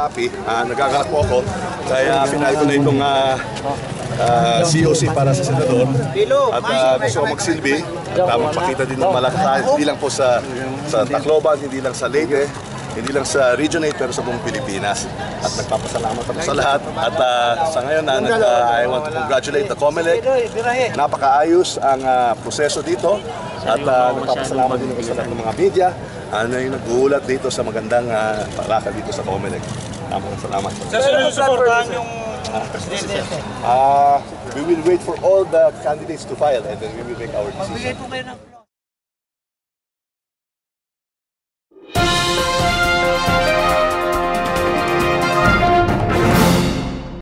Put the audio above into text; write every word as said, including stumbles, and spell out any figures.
happy. Uh, nagagalak po ako. Kaya pinali ko na itong uh, uh, C O C para sa senador. At uh, gusto ko magsilbi. Uh, magpakita din ng malakas. Hindi lang po sa, sa Tacloban, hindi lang sa Leyte, hindi lang sa Region eight, pero sa buong Pilipinas. At nagpapasalamat ako sa lahat. At uh, sa ngayon, uh, nag, uh, I want to congratulate the COMELEC. Napakaayos ang uh, proseso dito. At uh, nagpapasalamat din ako sa lahat ng mga media uh, na yung nag-uulat dito sa magandang uh, palakad dito sa COMELEC. Maraming salamat. Sir, sino suportahan yung presidente? Uh, we will wait for all the candidates to file and then we will make our decision. Magbigay po kayo ng